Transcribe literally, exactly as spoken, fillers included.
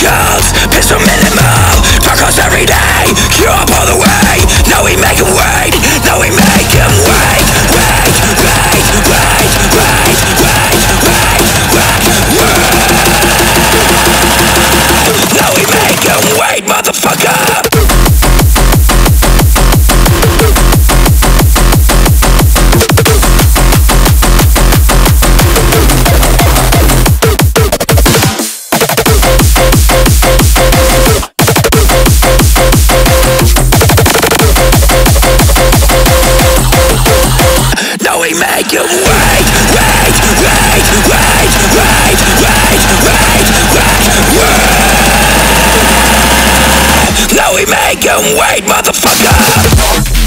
drugs, piss from minimal. Fuck us every day, queue up all the way. Now we make him wait, now we make him wait. Wait, wait, wait, wait, wait, wait, wait, wait. Now we make him wait, motherfucker. We make him wait, wait, wait, wait, wait, wait, wait, wait, wait. Now we make him wait, motherfucker.